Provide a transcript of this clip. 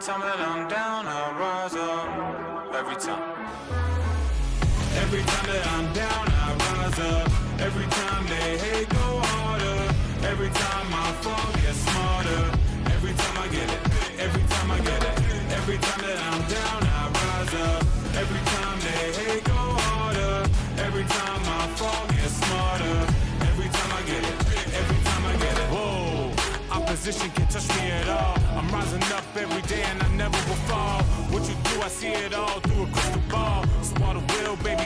time that I'm down, I rise up. Every time. Every time that I'm down, I rise up. Every time they hate, go harder. Every time I fall, get smarter. Every time I get it, every time I get it. Every time that I'm down, I rise up. Every time they hate, go harder. Every time I fall, get smarter. Every time I get it, every time I get it. Whoa, opposition can't touch me at all. I'm rising up every day and I never will fall. What you do, I see it all through a crystal ball. So all the will, baby,